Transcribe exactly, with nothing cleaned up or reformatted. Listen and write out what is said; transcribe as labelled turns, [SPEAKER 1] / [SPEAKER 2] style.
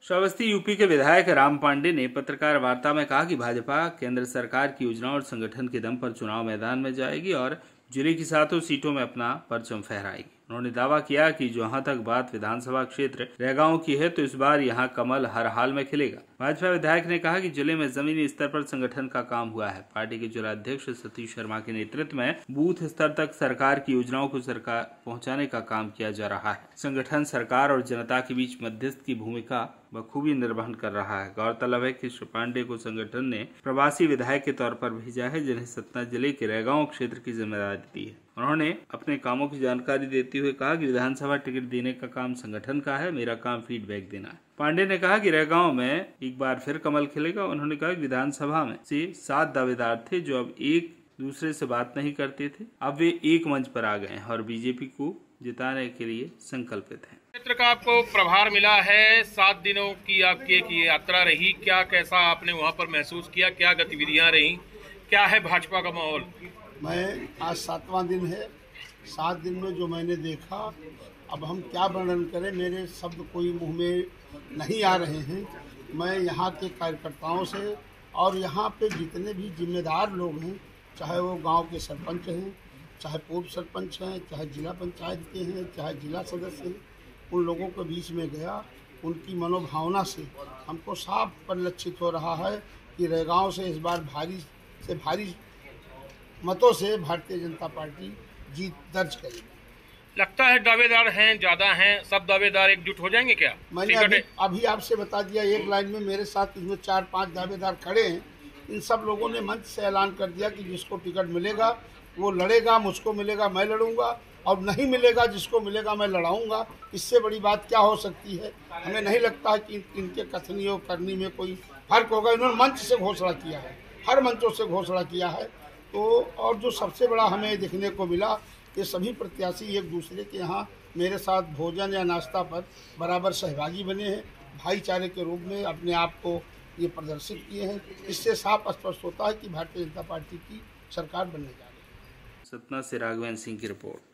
[SPEAKER 1] Shravasti UP के विधायक राम पांडे ने पत्रकार वार्ता में कहा कि भाजपा केंद्र सरकार की योजनाओं और संगठन के दम पर चुनाव मैदान में जाएगी और जिले की सातों सीटों में अपना परचम फहराएगी। उन्होंने दावा किया कि जहां तक बात विधानसभा क्षेत्र रैगांव की है तो इस बार यहां कमल हर हाल में खिलेगा। भाजपा विधायक ने कहा कि जिले में जमीनी स्तर पर संगठन का काम हुआ है। पार्टी के जिला अध्यक्ष सतीश शर्मा के नेतृत्व में बूथ स्तर तक सरकार की योजनाओं को सरकार पहुंचाने का काम किया जा रहा है। संगठन सरकार और जनता के बीच मध्यस्थ की भूमिका बखूबी निर्वहन कर रहा है। गौरतलब है कि श्री पांडे को संगठन ने प्रवासी विधायक के तौर पर भेजा है, जिन्हें सतना जिले के रैगांव क्षेत्र की जिम्मेदारी दी है। उन्होंने अपने कामों की जानकारी देते हुए कहा कि विधानसभा टिकट देने का काम संगठन का है, मेरा काम फीडबैक देना है। पांडे ने कहा कि रैगांव में एक बार फिर कमल खिलेगा। उन्होंने कहा कि विधानसभा में से सात दावेदार थे जो अब एक दूसरे से बात नहीं करते थे, अब वे एक मंच पर आ गए हैं और बीजेपी को जिताने के लिए संकल्पित हैं।
[SPEAKER 2] क्षेत्र का आपको प्रभार मिला है, सात दिनों की आपकी एक यात्रा रही, क्या कैसा आपने वहां पर महसूस किया, क्या गतिविधियां रही, क्या है भाजपा का माहौल?
[SPEAKER 3] मैं आज सातवां दिन है, सात दिन में जो मैंने देखा, अब हम क्या वर्णन करें, मेरे शब्द कोई मुंह में नहीं आ रहे हैं। मैं यहाँ के कार्यकर्ताओं से और यहाँ पे जितने भी जिम्मेदार लोग हैं, चाहे वो गांव के सरपंच हैं, चाहे पूर्व सरपंच हैं, चाहे जिला पंचायत के हैं, चाहे जिला सदस्य हैं, उन लोगों के बीच में गया। उनकी मनोभावना से हमको साफ परिलक्षित हो रहा है कि रैगांव से इस बार भारी से भारी मतों से भारतीय जनता पार्टी जीत दर्ज करेगी।
[SPEAKER 2] लगता है दावेदार हैं, ज्यादा हैं, सब दावेदार एकजुट हो जाएंगे क्या?
[SPEAKER 3] मैंने अभी, अभी आपसे बता दिया, एक लाइन में मेरे साथ इसमें चार पांच दावेदार खड़े हैं। इन सब लोगों ने मंच से ऐलान कर दिया कि जिसको टिकट मिलेगा वो लड़ेगा, मुझको मिलेगा मैं लड़ूंगा, और नहीं मिलेगा जिसको मिलेगा मैं लड़ाऊंगा। इससे बड़ी बात क्या हो सकती है? हमें नहीं लगता कि इनके कथनी और करनी में कोई फर्क होगा। इन्होंने मंच से घोषणा किया है, हर मंचों से घोषणा किया है। तो और जो सबसे बड़ा हमें देखने को मिला, ये सभी प्रत्याशी एक दूसरे के यहाँ मेरे साथ भोजन या नाश्ता पर बराबर सहभागी बने हैं, भाईचारे के रूप में अपने आप को ये प्रदर्शित किए हैं। इससे साफ स्पष्ट होता है कि भारतीय जनता पार्टी की सरकार बनने जा रही है।
[SPEAKER 1] सतना से राघवेंद्र सिंह की रिपोर्ट।